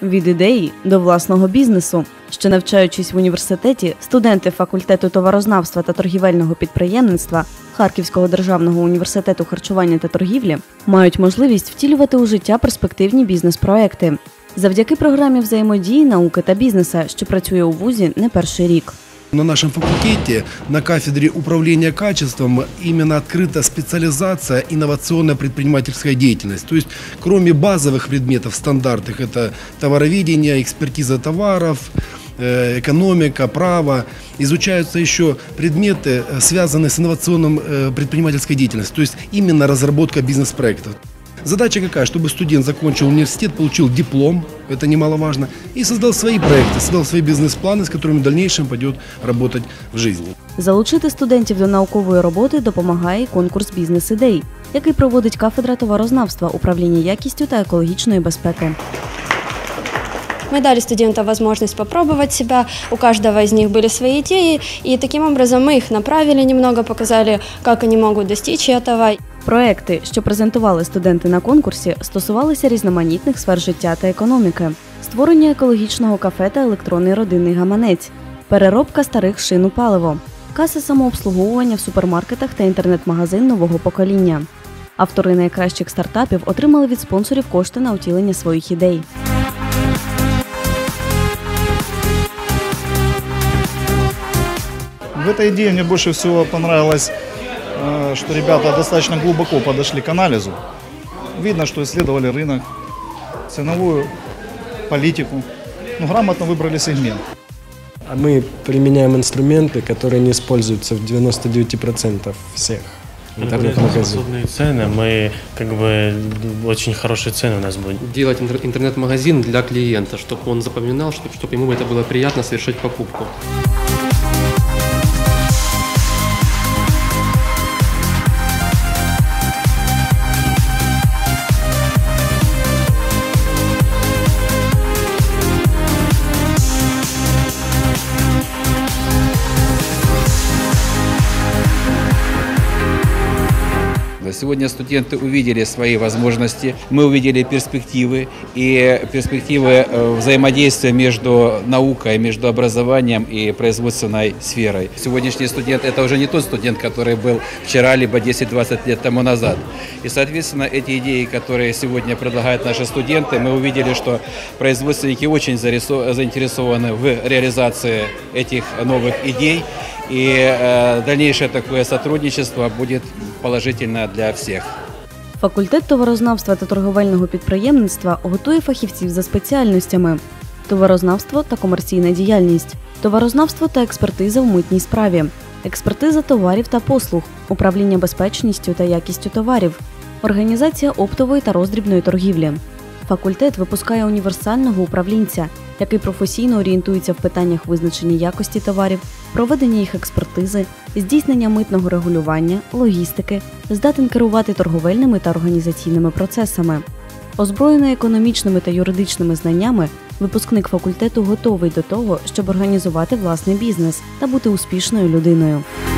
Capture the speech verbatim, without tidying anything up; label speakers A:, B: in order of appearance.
A: Від ідеї до власного бізнесу. Ще навчаючись в університеті, студенти факультету товарознавства та торгівельного підприємництва Харківського державного університету харчування та торгівлі мають можливість втілювати у життя перспективні бізнес-проекти. Завдяки програмі взаємодії науки та бізнеса, що працює у вузі не перший рік.
B: На нашем факультете на кафедре управления качеством именно открыта специализация инновационная предпринимательская деятельность. То есть, кроме базовых предметов стандартных, это товароведение, экспертиза товаров, экономика, право, изучаются еще предметы, связанные с инновационной предпринимательской деятельностью. То есть, именно разработка бизнес-проектов. Задача какая? Чтобы студент закончил университет, получил диплом, это немаловажно, и создал свои проекты, создал свои бизнес-планы, с которыми в дальнейшем пойдет работать в жизни.
A: Залучити студентів до наукової роботи допомагає конкурс бізнес-ідей, який проводить кафедра товарознавства, управління якістю та екологічної безпеки.
C: Мы дали студентам возможность попробовать себя, у каждого из них были свои идеи, и таким образом мы их направили немного, показали, как они могут достичь этого.
A: Проекти, що презентували студенти на конкурсі, стосувалися різноманітних сфер життя та економіки. Створення екологічного кафе та електронний родинний гаманець, переробка старих шин у паливо, каса самообслуговування в супермаркетах та інтернет-магазин нового покоління. Автори найкращих стартапів отримали від спонсорів кошти на утілення своїх ідей.
D: В этой идее мне больше всего понравилось, что ребята достаточно глубоко подошли к анализу. Видно, что исследовали рынок, ценовую политику, но грамотно выбрали сегмент.
E: Мы применяем инструменты, которые не используются в девяноста девяти процентах всех интернет-магазинов.
F: Цены, мы как бы очень хорошие цены у нас будут.
G: Делать интернет-магазин для клиента, чтобы он запоминал, чтобы ему это было приятно совершить покупку.
H: Сегодня студенты увидели свои возможности, мы увидели перспективы и перспективы взаимодействия между наукой, между образованием и производственной сферой. Сегодняшний студент – это уже не тот студент, который был вчера, либо десять-двадцать лет тому назад. И, соответственно, эти идеи, которые сегодня предлагают наши студенты, мы увидели, что производственники очень заинтересованы в реализации этих новых идей. И э, дальнейшее такое сотрудничество будет положительно для всіх.
A: Факультет товарознавства та торговельного підприємництва готує фахівців за спеціальностями – товарознавство та комерційна діяльність, товарознавство та експертиза в митній справі, експертиза товарів та послуг, управління безпечністю та якістю товарів, організація оптової та роздрібної торгівлі. Факультет випускає універсального управлінця, який професійно орієнтується в питаннях визначення якості товарів, проведення їх експертизи, здійснення митного регулювання, логістики, здатен керувати торговельними та організаційними процесами. Озброєний економічними та юридичними знаннями, випускник факультету готовий до того, щоб організувати власний бізнес та бути успішною людиною.